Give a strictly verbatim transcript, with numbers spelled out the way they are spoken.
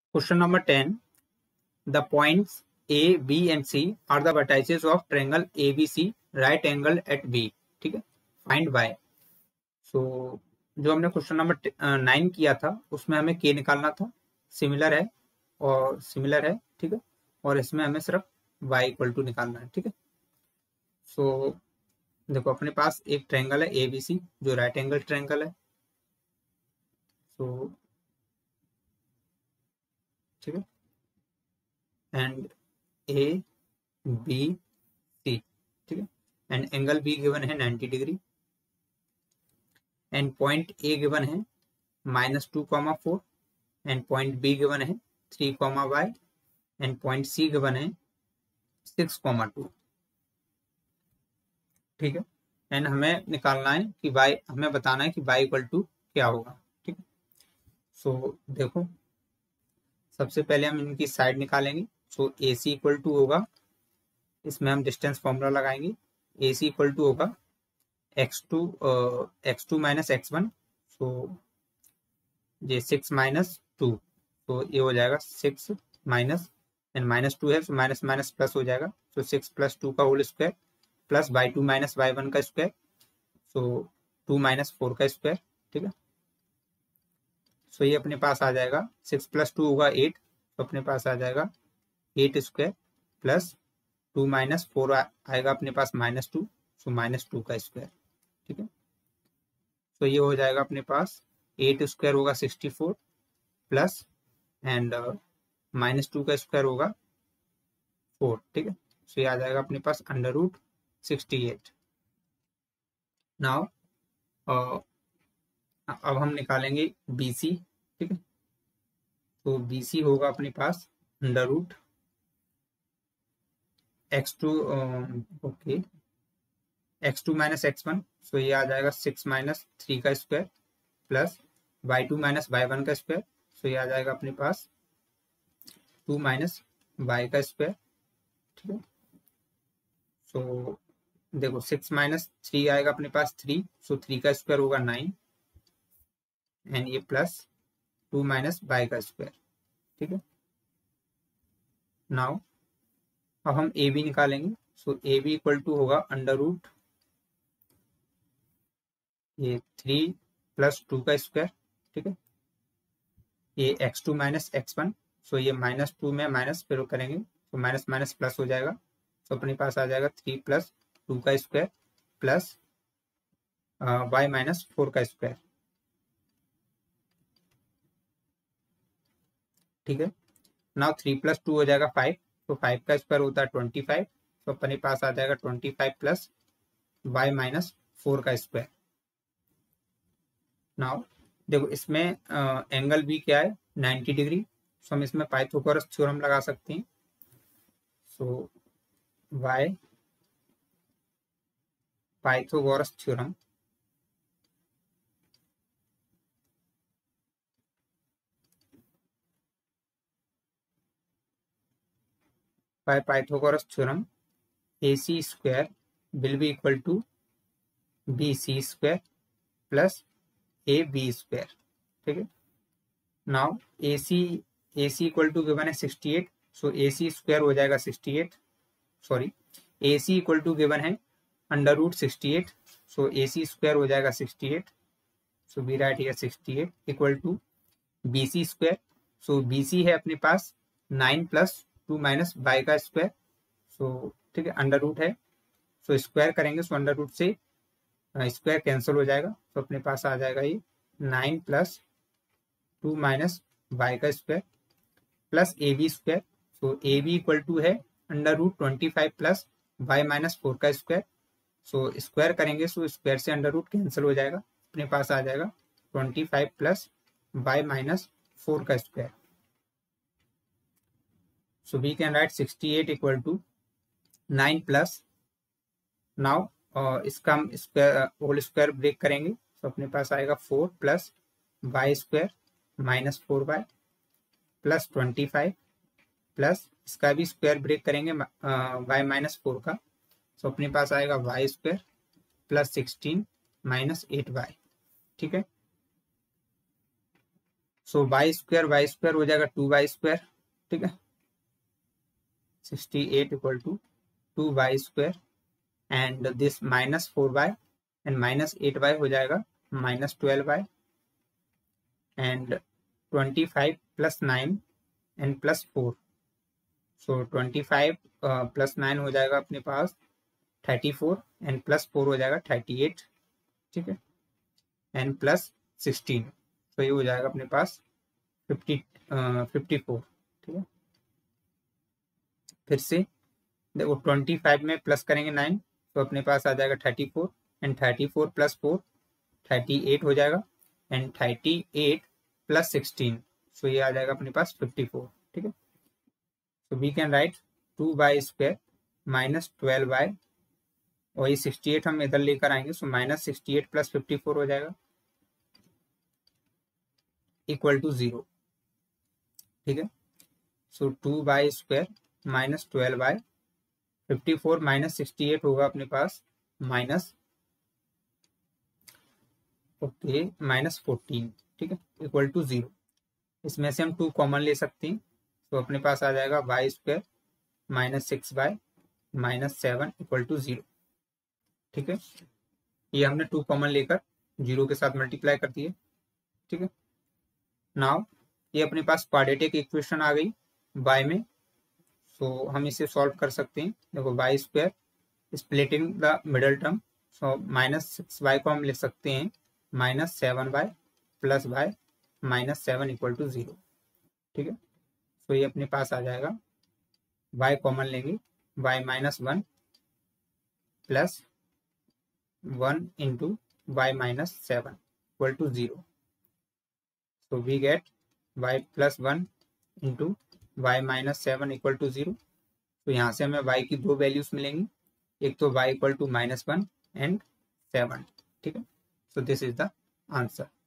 Question number ten. The points A, B and C are the vertices of triangle A B C right angle at B. ठीक है, find y. So जो हमने question number nine किया था उसमें हमें k निकालना था, सिमिलर है और सिमिलर है, ठीक है, और इसमें हमें सिर्फ y इक्वल टू निकालना है, ठीक है। सो so, देखो अपने पास एक ट्रायंगल है ए बी सी जो राइट एंगल ट्रायंगल है। सो so, ठीक है, एंड ए बी सी, ठीक है, एंड एंगल बी गिवन है ninety degree and point A given है minus two comma four and point B given है three comma Y and point C given है six comma two, ठीक है। And हमें निकालना है कि y, हमें बताना है कि y इक्वल टू क्या होगा, ठीक है। सो so, देखो सबसे पहले हम इनकी साइड निकालेंगे। So A C equal to होगा, इसमें हम डिस्टेंस फॉर्मूला लगाएंगे। ए सी इक्वल टू होगा X two X two minus X one, so ये सिक्स माइनस टू, तो ये हो जाएगा six minus and minus two है, सो माइनस माइनस प्लस हो जाएगा, सो सिक्स प्लस टू का whole square plus y two minus y one का square, so two minus four का स्क्वायर, ठीक है। सो ये अपने पास आ जाएगा सिक्स प्लस टू होगा एट, तो अपने पास आ जाएगा eight square plus two minus four आएगा अपने पास minus two, so minus two का स्क्वायर, ठीक है। तो ये हो जाएगा अपने पास एट स्क्वायर होगा sixty four plus and minus two का स्क्वायर होगा फोर, ठीक है। सो ये आ जाएगा अपने पास under root sixty eight. Now अब हम निकालेंगे बी सी, ठीक है। तो बी सी होगा अपने पास under root X two, okay, X two minus X one, so ये आ जाएगा सिक्स माइनस थ्री का square plus Y two minus Y one का स्क्वायर, सो ये आ जाएगा अपने पास टू माइनस वाई का स्क्वायर, ठीक है। सो देखो सिक्स माइनस थ्री आएगा अपने पास थ्री, सो थ्री का स्क्वायर होगा नाइन एंड ये प्लस टू माइनस वाई का स्क्वायर, ठीक है। नाउ अब हम ए बी निकालेंगे। So A B equal to होगा अंडर रूट ये थ्री प्लस टू का स्क्वायर, ठीक है, ये X two minus X one, so ये माइनस टू में माइनस फिर करेंगे तो माइनस माइनस प्लस हो जाएगा, तो अपने पास आ जाएगा थ्री प्लस टू का square plus Y minus four का स्क्वायर, ठीक है। नाउ थ्री प्लस टू हो जाएगा फाइव, तो फाइव का स्क्वायर होता है ट्वेंटी फाइव, तो अपने पास आ जाएगा twenty five plus Y minus four का स्क्वायर। नाउ देखो इसमें एंगल बी क्या है नाइन्टी डिग्री, सो हम इसमें पाइथागोरस थ्योरम लगा सकते हैं। So by Pythagoras theorem, by Pythagoras theorem ac square will be equal to bc square plus ab square, ठीक है। Now ac ac equal to given है sixty eight, so ac square हो जाएगा sixty eight, sorry ac equal to given है under root sixty eight, so ac square हो जाएगा sixty eight, so we write here sixty eight equal to bc square, so bc है अपने पास nine plus two minus y का square, so ठीक है, under root है, सो स्क्वायर करेंगे, सो अंडर रूट से स्क्वायर कैंसिल हो जाएगा, तो अपने पास आ जाएगा ये nine plus two minus y का square plus A B square, so A B equal to है under root twenty five plus Y minus four का स्क्वायर, सो स्क्वायर करेंगे, सो स्क्वायर से अंडर रूट कैंसिल हो जाएगा, अपने पास आ जाएगा twenty five plus Y minus four का square. So we can write sixty eight equal to nine plus, now uh, इसका हम स्क्वायर होल स्क्वायर ब्रेक करेंगे, तो अपने पास आएगा four plus Y square minus four Y plus twenty five plus इसका भी स्क्वायर ब्रेक करेंगे वाई माइनस फोर का, तो अपने पास आएगा Y square plus sixteen minus eight Y, ठीक है। So Y square Y square हो जाएगा टू वाई स्क्वायर, ठीक है, sixty eight equal to two Y square and this minus four Y and minus eight Y हो जाएगा minus twelve Y and twenty five plus nine and plus four, so twenty five plus nine हो जाएगा अपने पास thirty four and plus four हो जाएगा thirty eight, ठीक है, एंड प्लस सिक्सटीन, तो ये हो जाएगा अपने पास फिफ्टी फिफ्टी फोर, ठीक है। फिर से देखो ट्वेंटी फाइव में प्लस करेंगे नाइन तो अपने पास आ जाएगा thirty four and thirty four plus four thirty eight हो जाएगा and thirty eight plus sixteen, so ये आ जाएगा अपने पास फिफ्टी फोर, ठीक है। तो we can write two Y square minus twelve Y और ये सिक्सटी एट हम इधर लेकर आएंगे, so minus sixty eight plus fifty four हो जाएगा इक्वल टू जीरो, ठीक है। So two Y square minus twelve Y, fifty four minus sixty eight होगा अपने पास माइनस ओके माइनस फोर्टीन, ठीक है, इक्वल टू जीरो। इसमें से हम टू कॉमन ले सकते हैं, तो अपने पास आ जाएगा Y square minus six Y minus seven equal to zero, ठीक है। ये हमने टू कॉमन लेकर जीरो के साथ मल्टीप्लाई कर दिए, ठीक है। नाउ ये अपने पास क्वाड्रेटिक इक्वेशन आ गई y में, सो हम इसे सॉल्व कर सकते हैं। देखो Y square splitting the middle term, so minus six Y को हम लिख सकते हैं minus seven Y plus Y minus seven equal to zero, ठीक है। सो ये अपने पास आ जाएगा y कॉमन लेंगे y minus one plus one into Y minus seven equal to zero, so we get y plus one into Y minus seven equal to zero. तो यहाँ से हमें y की दो वैल्यूज मिलेंगी, एक तो y equal to minus one and seven, ठीक है। So this is the answer.